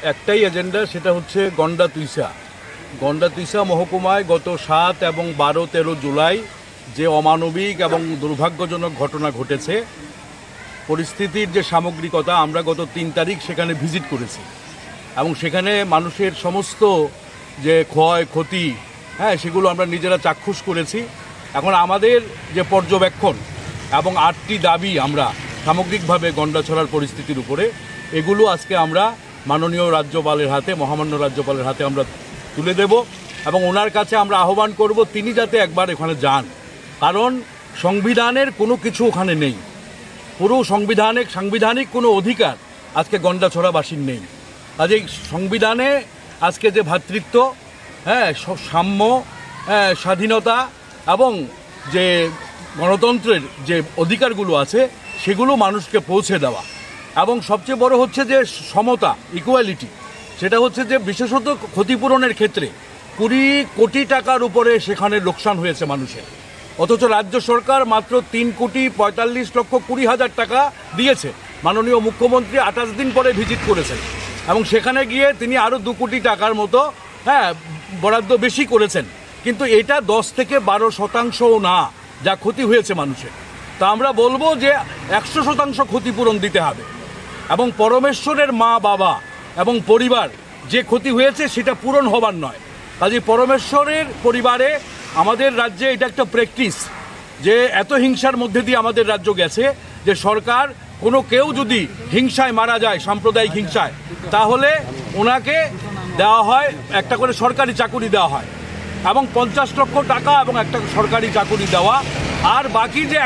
একটাই এজেন্ডা, সেটা হচ্ছে গন্ডা তুইসা মহকুমায় গত 7 এবং 12-13 জুলাই যে অমানবিক এবং দুর্ভাগ্যজনক ঘটনা ঘটেছে, পরিস্থিতির যে সামগ্রিকতা, আমরা গত 3 তারিখ সেখানে ভিজিট করেছি এবং সেখানে মানুষের সমস্ত যে ক্ষয়ক্ষতি, সেগুলো আমরা নিজেরা চাক্ষুষ করেছি। এখন আমাদের যে পর্যবেক্ষণ এবং 8টি দাবি আমরা সামগ্রিকভাবে গন্ডাছড়ার পরিস্থিতির উপরে, এগুলো আজকে আমরা মাননীয় রাজ্যপালের হাতে, মহামান্য রাজ্যপালের হাতে আমরা তুলে দেব এবং ওনার কাছে আমরা আহ্বান করব তিনি যাতে একবার এখানে যান, কারণ সংবিধানের কোনো কিছু ওখানে নেই। পুরো সাংবিধানিক কোনো অধিকার আজকে গন্ডাছড়াবাসীর নেই। কাজেই সংবিধানে আজকে যে ভ্রাতৃত্ব, সাম্য, স্বাধীনতা এবং যে গণতন্ত্রের যে অধিকারগুলো আছে সেগুলো মানুষকে পৌঁছে দেওয়া, এবং সবচেয়ে বড় হচ্ছে যে সমতা, ইকুয়ালিটি, সেটা হচ্ছে যে বিশেষত ক্ষতিপূরণের ক্ষেত্রে 20 কোটি টাকার উপরে সেখানে লোকসান হয়েছে মানুষের, অথচ রাজ্য সরকার মাত্র 3,45,20,00,000 টাকা দিয়েছে। মাননীয় মুখ্যমন্ত্রী 28 দিন পরে ভিজিট করেছেন এবং সেখানে গিয়ে তিনি আরও 2 কোটি টাকার মতো বরাদ্দ বেশি করেছেন, কিন্তু এটা 10 থেকে 12% না যা ক্ষতি হয়েছে মানুষের। তা আমরা বলবো যে 100% ক্ষতিপূরণ দিতে হবে এবং পরমেশ্বরের মা বাবা এবং পরিবার যে ক্ষতি হয়েছে সেটা পূরণ হবার নয়। কাজে পরমেশ্বরের পরিবারে আমাদের রাজ্যে এটা একটা প্র্যাকটিস যে এত হিংসার মধ্যে দিয়ে আমাদের রাজ্য গেছে যে সরকার কেউ যদি হিংসায় মারা যায়, সাম্প্রদায়িক হিংসায়, তাহলে ওনাকে দেওয়া হয় একটা করে সরকারি চাকুরি দেওয়া হয় এবং 50 লক্ষ টাকা এবং একটা সরকারি চাকুরি দেওয়া, আর বাকি যে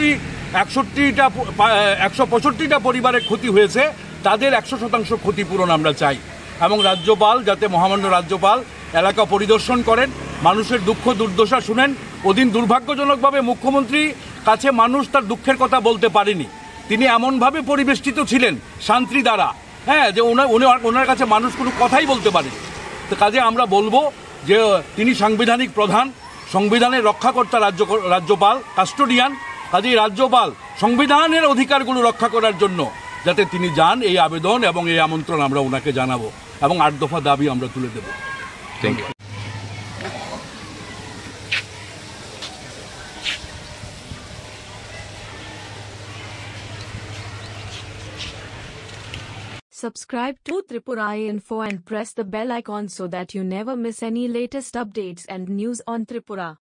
165টা পরিবারের ক্ষতি হয়েছে তাদের 100% ক্ষতিপূরণ আমরা চাই। এবং রাজ্যপাল যাতে, মহামান্য রাজ্যপাল এলাকা পরিদর্শন করেন, মানুষের দুঃখ দুর্দশা শুনেন। ওদিন দুর্ভাগ্যজনকভাবে মুখ্যমন্ত্রী কাছে মানুষ তার দুঃখের কথা বলতে পারেনি, তিনি এমনভাবে পরিবেষ্টিত ছিলেন শান্তি দ্বারা, যে ওনার কাছে মানুষ কোনো কথাই বলতে পারেনি। তো কাজে আমরা বলবো যে তিনি সাংবিধানিক প্রধান, সংবিধানের রক্ষাকর্তা রাজ্যপাল, কাস্টোডিয়ান। কাজেই রাজ্যপাল সংবিধানের অধিকারগুলো রক্ষা করার জন্য যাতে তিনি যান, এই আবেদন এবং এই আমন্ত্রণ আমরা ওনাকে জানাবো এবং 8 দফা দাবি আমরা তুলে দেব। Thank you. Subscribe to Tripura Info and press the bell icon so that you never miss any latest updates and news on Tripura.